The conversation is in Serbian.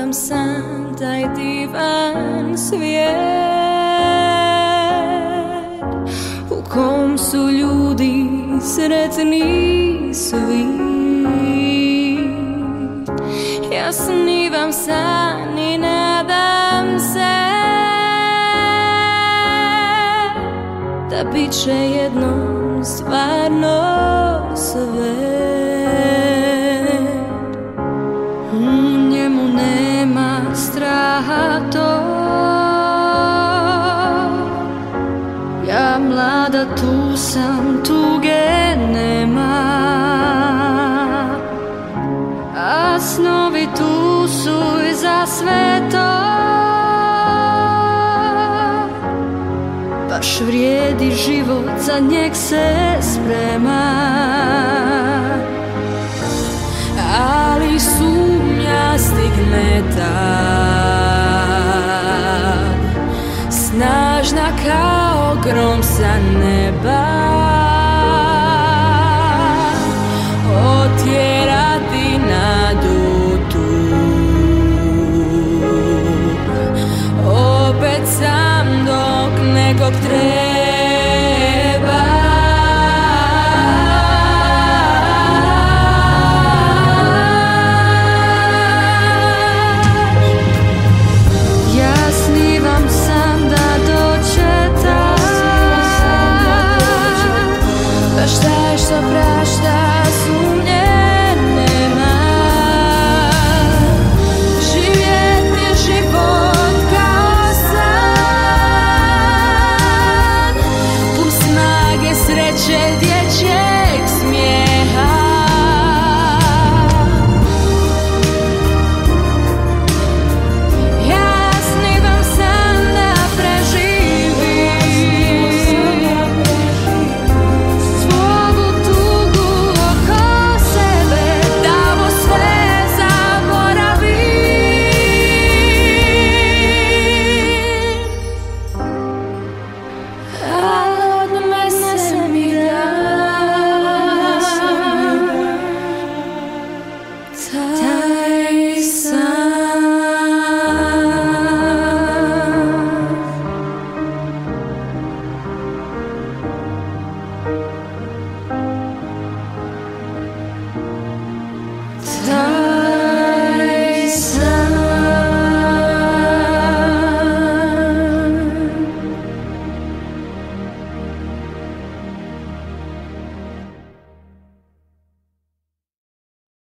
Snimam san taj divan svijet u kom su ljudi sretni svi. Ja snivam san i nadam se da bit će jednom stvarno sve. U njemu nema straha, to ja mlada tu sam, tuge nema, a snovi tu su i za sve to baš vrijedi život, za njeg se sprema. Ali sumnja stigne tad, snažna kao grom sa neba, otjerati nadu tu. Opet sam dok nekog treba